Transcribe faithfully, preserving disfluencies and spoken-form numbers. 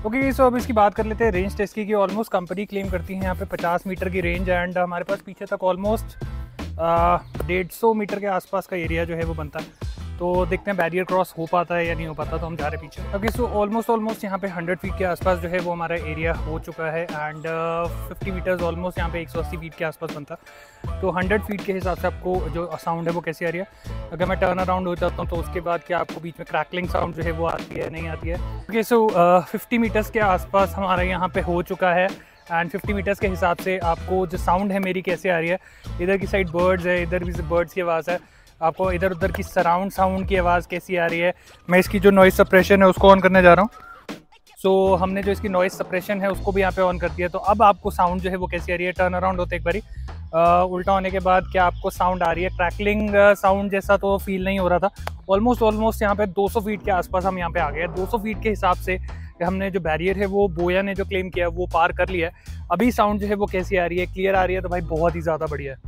Okay, सो अब इसकी बात कर लेते हैं रेंज टेस्ट की कि ऑलमोस्ट कंपनी क्लेम करती है यहाँ पे पचास मीटर की रेंज एंड हमारे पास पीछे तक ऑलमोस्ट डेढ़ सौ मीटर के आसपास का एरिया जो है वो बनता है। तो देखते हैं बैरियर क्रॉस हो पाता है या नहीं हो पाता, तो हम जा रहे पीछे। ओके, सो ऑलमोस्ट ऑलमोस्ट यहाँ पे हंड्रेड फीट के आसपास जो है वो हमारा एरिया हो चुका है एंड फिफ्टी मीटर्स ऑलमोस्ट यहाँ पे एक सौ अस्सी फीट के आसपास बनता है। तो हंड्रेड फीट के हिसाब से आपको जो साउंड है वो कैसी आ रही है। अगर मैं टर्न अराउंड हो जाता हूँ तो उसके बाद क्या आपको बीच में क्रैकलिंग साउंड जो है वो आती है, नहीं आती है। ओके, सो फिफ्टी मीटर्स के आसपास हमारा यहाँ पे हो चुका है एंड फिफ्टी मीटर्स के हिसाब से आपको जो साउंड है मेरी कैसे आ रही है। इधर की साइड बर्ड्स है, इधर भी बर्ड्स की आवाज़ है, आपको इधर उधर की सराउंड साउंड की आवाज़ कैसी आ रही है। मैं इसकी जो नॉइज़ सप्रेशन है उसको ऑन करने जा रहा हूँ। सो so, हमने जो इसकी नॉइज़ सप्रेशन है उसको भी यहाँ पे ऑन कर दिया। तो अब आपको साउंड जो है वो कैसी आ रही है। टर्न अराउंड होते एक बारी uh, उल्टा होने के बाद क्या आपको साउंड आ रही है। क्रैकलिंग साउंड जैसा तो फील नहीं हो रहा था। ऑलमोस्ट ऑलमोस्ट यहाँ पे दो सौ फीट के आसपास हम यहाँ पे आ गए। दो सौ फीट के हिसाब से हमने जो बैरियर है वो बोया ने जो क्लेम किया वो पार कर लिया है। अभी साउंड जो है वो कैसी आ रही है, क्लियर आ रही है, तो भाई बहुत ही ज़्यादा बढ़िया है।